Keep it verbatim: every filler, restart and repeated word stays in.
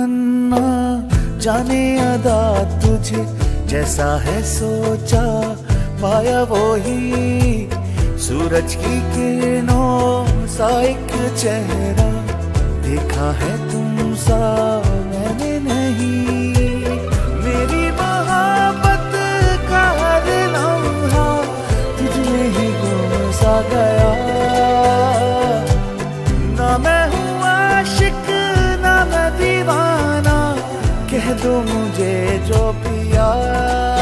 तमन्ना जाने अदा तुझे जैसा है सोचा पाया वो ही सूरज की किरणों सा एक चेहरा देखा है तुम सा मैंने नहीं। मेरी मोहब्बत का हर लम्हा तुझमें ही गुम सा गया। ना मैं हूँ आशिक ना मैं दीवाना कह दो मुझे जो पिया।